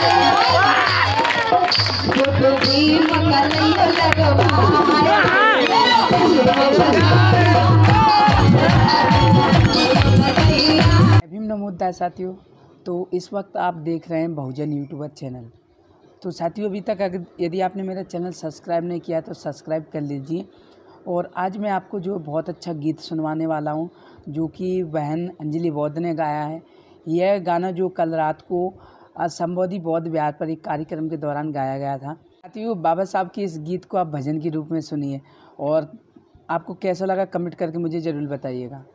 नमोदाय साथियों, तो इस वक्त आप देख रहे हैं बहुजन यूट्यूबर चैनल। तो साथियों, अभी तक अगर यदि आपने मेरा चैनल सब्सक्राइब नहीं किया तो सब्सक्राइब कर लीजिए। और आज मैं आपको जो बहुत अच्छा गीत सुनवाने वाला हूं, जो कि बहन अंजलि बौद्ध ने गाया है। यह गाना जो कल रात को संबोधि बौद्ध विहार पर एक कार्यक्रम के दौरान गाया गया था। साथियों, बाबा साहब के इस गीत को आप भजन के रूप में सुनिए और आपको कैसा लगा कमेंट करके मुझे ज़रूर बताइएगा।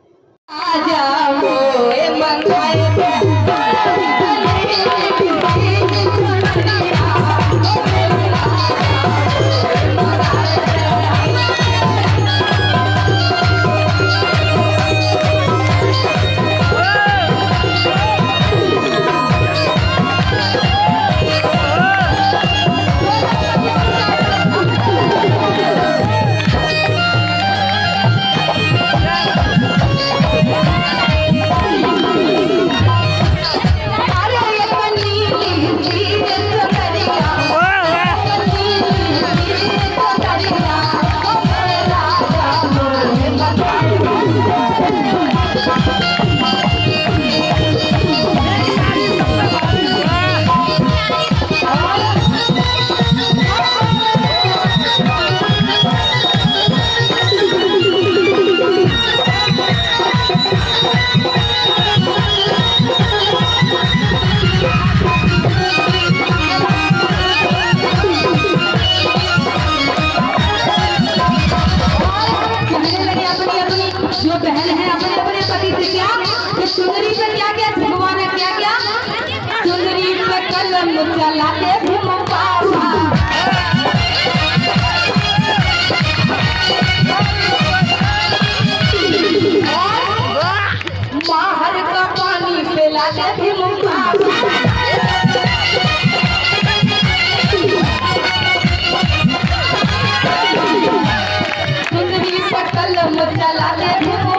जो बहन है अपने अपने पति से क्या कि सुंदरी पे क्या क्या भगवान ने क्या क्या सुंदरी पे कलम चलाते भीम पापा माहर का पानी पिलाते भीम पापा सुंदरी पे कलम चलाते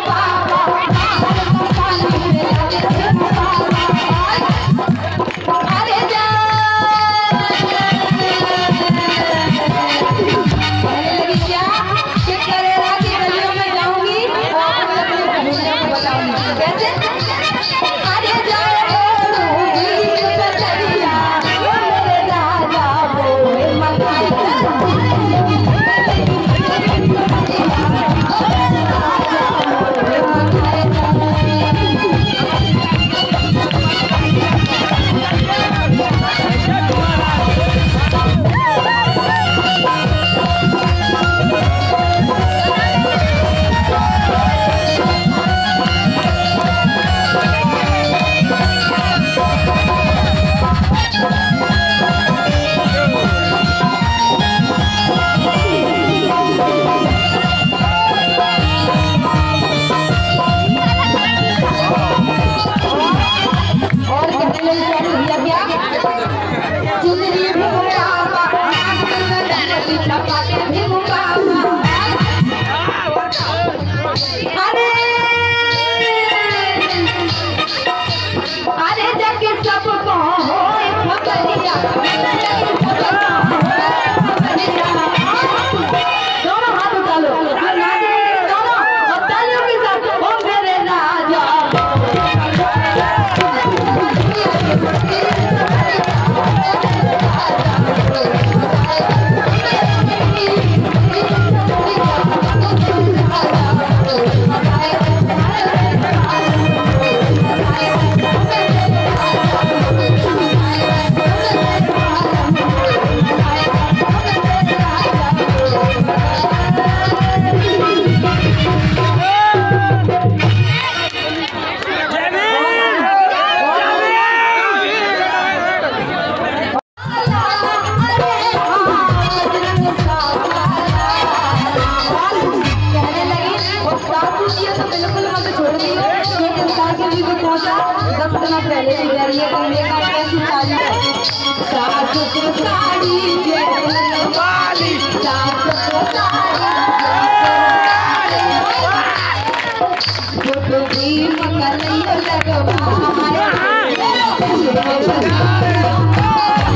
पहले भी करिए कमरे का कैसी साड़ी सास को साड़ी वाली सास को साड़ी मकर लगवा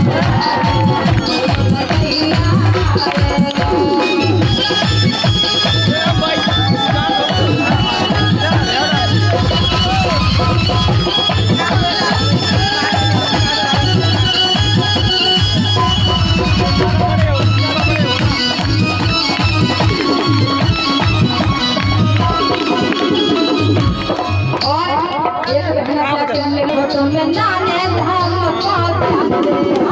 राधे